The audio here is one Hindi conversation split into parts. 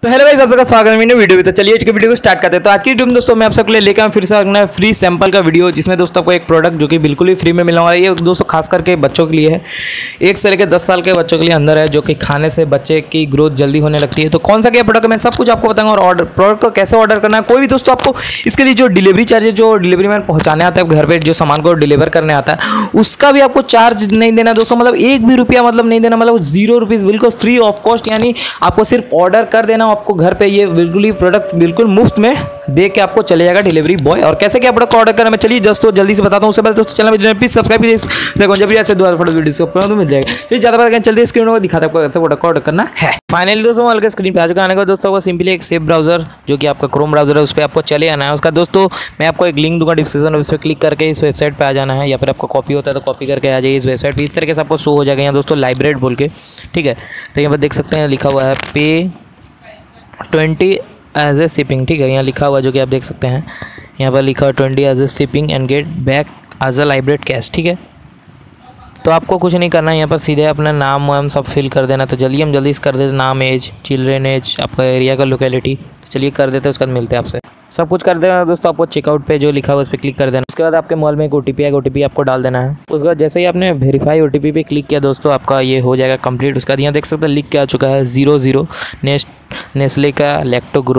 तो हेलो गाइस, आप सबका स्वागत है मेरी वीडियो में। तो चलिए आज की वीडियो को स्टार्ट करते हैं। तो आज की वीडियो में दोस्तों मैं आप सबके लिए लेकर आऊं फिर से अपना फ्री सैंपल का वीडियो, जिसमें दोस्तों आपको एक प्रोडक्ट जो कि बिल्कुल ही फ्री में मिलने वाला है। ये दोस्तों खास करके बच्चों के लिए है, 1 से लेकर 10 साल के बच्चों के लिए अंदर है, जो कि खाने से बच्चे की ग्रोथ जल्दी होने लगती है। तो कौन सा क्या प्रोडक्ट मैं सब कुछ आपको बताऊंगा, और ऑर्डर प्रोडक्ट को कैसे ऑर्डर करना है। कोई भी दोस्तों आपको इसके लिए जो डिलीवरी चार्जेस, जो डिलीवरी मैन पहुंचाने आता है घर पर, जो सामान को डिलीवर करने आता है, उसका भी आपको चार्ज नहीं देना दोस्तों। मतलब 1 भी रुपया मतलब नहीं देना, मतलब 0 रुपीज़, बिल्कुल फ्री ऑफ कॉस्ट। यानी आपको सिर्फ ऑर्डर कर देना, आपको घर पे ये बिल्कुल ही प्रोडक्ट बिल्कुल मुफ्त में दे के आपको चले जाएगा डिलीवरी बॉय। और कैसे क्या प्रोडक्ट ऑर्डर करना, मैं चलिए दोस्तों जल्दी से बताता हूँ। उससे पहले दोस्तों चैनल में प्लीज सब्सक्राइब कीजिए, जब भी ऐसे दोबारा फोटो वीडियो को मिल जाएगा। तो ज़्यादा बात चलते स्क्रीन को दिखाता हूँ कैसे प्रोडक्ट ऑर्डर करना है। फाइनली दोस्तों हल्के स्क्रीन पे आ चुका आने का दोस्तों को सिंपली एक सेफ ब्राउजर, जो कि आपका क्रोम ब्राउजर है, उस पर आपको चले आना है। उसका दोस्तों मैं आपको एक लिंक दूंगा डिस्क्रिप्शन में, उस पर क्लिक करके इस वेबसाइट पे आ जाना है, या फिर आपको कॉपी होता है तो कॉपी करके आ जाइए इस वेबसाइट पे। इस तरीके से आपको शो हो जाएगा यहाँ दोस्तों लाइब्रेट बोल के, ठीक है। तो यहाँ पर देख सकते हैं लिखा हुआ है पे 20 एज ए शिपिंग, ठीक है। यहाँ लिखा हुआ जो कि आप देख सकते हैं, यहाँ पर लिखा हुआ 20 as a shipping and get back as a Lybrate cash, ठीक है। तो आपको कुछ नहीं करना है, यहाँ पर सीधे अपना नाम वाम सब फिल कर देना। तो चलिए हम जल्दी से कर देते, नाम, एज, चिल्ड्रेन एज, आपका एरिया का लोकेलिटी। तो चलिए कर देते हैं, उसके बाद मिलते हैं आपसे। सब कुछ कर देना दोस्तों। आपको चेकआउट पे जो लिखा हुआ उस पर क्लिक कर देना। उसके बाद आपके मोबाइल में एक OTP आएगा, OTP आपको डाल देना है। उसके बाद जैसे ही आपने वेरीफाई OTP पे क्लिक किया दोस्तों, आपका ये हो जाएगा कंप्लीट। उसके बाद यहाँ देख सकते हैं लिख के आ चुका है 00 नेस्ले का लैक्टो ग्रो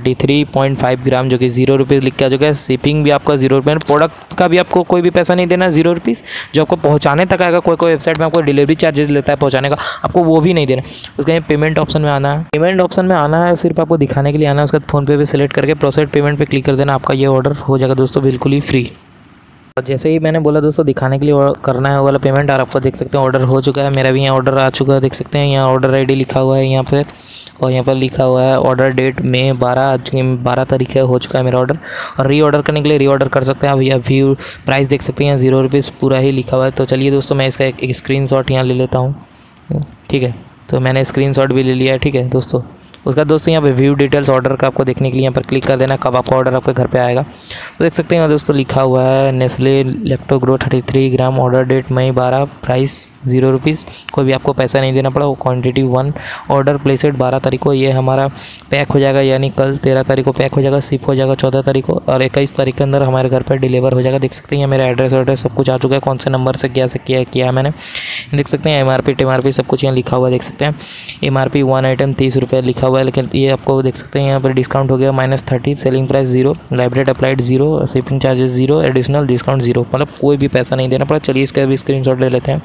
33.5 ग्राम, जो कि 0 रुपीज़ लिख के आ चुका है। शिपिंग भी आपका 0 रुपये, प्रोडक्ट का भी आपको कोई भी पैसा नहीं देना, 0 रुपीज़। जो आपको पहुँचाने तक आएगा, कोई वेबसाइट में आपको डिलीवरी चार्जेस लेता है पहुँचाने का, आपको वो भी नहीं देना। उसके बाद पेमेंट ऑप्शन में आना है, पेमेंट ऑप्शन में आना है, सिर्फ आपको दिखाने के लिए आना है। उसके बाद फ़ोन पे भी सिलेक्ट करके प्रोसेस पेमेंट पे क्लिक कर देना, आपका ये ऑर्डर हो जाएगा दोस्तों बिल्कुल ही फ्री। और जैसे ही मैंने बोला दोस्तों दिखाने के लिए करना है वो वाला पेमेंट, और आपको देख सकते हैं ऑर्डर हो चुका है। मेरा भी यहाँ ऑर्डर आ चुका है, देख सकते हैं यहाँ ऑर्डर ID लिखा हुआ है यहाँ पे, और यहाँ पर लिखा हुआ है ऑर्डर डेट मई 12 तारीख है, हो चुका है मेरा ऑर्डर। और रीऑर्डर करने के लिए रीऑर्डर कर सकते हैं आप। या व्यू प्राइस देख सकते हैं 0 रुपीज़ पूरा ही लिखा हुआ है। तो चलिए दोस्तों मैं इसका एक स्क्रीनशॉट यहाँ ले लेता हूँ, ठीक है। तो मैंने स्क्रीनशॉट भी ले लिया है, ठीक है दोस्तों। उसका दोस्तों यहाँ पे व्यू डिटेल्स ऑर्डर का आपको देखने के लिए यहाँ पर क्लिक कर देना, कब आपका ऑर्डर आपके घर पे आएगा। तो देख सकते हैं दोस्तों लिखा हुआ है Nestle Lactogrow 33 gram, order date May 12, price 0 rupees. कोई भी आपको पैसा नहीं देना पड़ा। वो क्वांटिटी 1, ऑर्डर प्लेसेड 12 तारीख को, ये हमारा पैक हो जाएगा, यानी कल 13 तारीख को पैक हो जाएगा, शिप हो जाएगा 14 तारीख को, और 21 तारीख के अंदर हमारे घर पर डिलीवर हो जाएगा। देख सकते हैं मेरा एड्रेस सब कुछ आ चुका है, कौन से नंबर से किया है मैंने। देख सकते हैं MRP सब कुछ यहाँ लिखा हुआ है, देख सकते हैं MRP 1 आइटम 30 रुपये लिखा हुआ है, लेकिन ये आपको देख सकते हैं यहाँ पर डिस्काउंट हो गया -30, selling price 0, Lybrate applied 0, shipping charges 0, additional discount 0, मतलब कोई भी पैसा नहीं देना पड़ा। चलिए इसका भी स्क्रीनशॉट ले लेते हैं।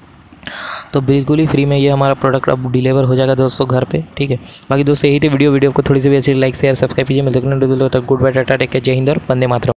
तो बिल्कुल ही फ्री में ये हमारा प्रोडक्ट अब डिलीवर हो जाएगा दोस्तों घर पे, ठीक है। बाकी दोस्तों यही थी वीडियो को थोड़ी सी भी अच्छी लाइक शेयर सब्सक्राइब कीजिए। मिलते हैं goodbye, tata, take care, जय हिंद और वंदे मातरम।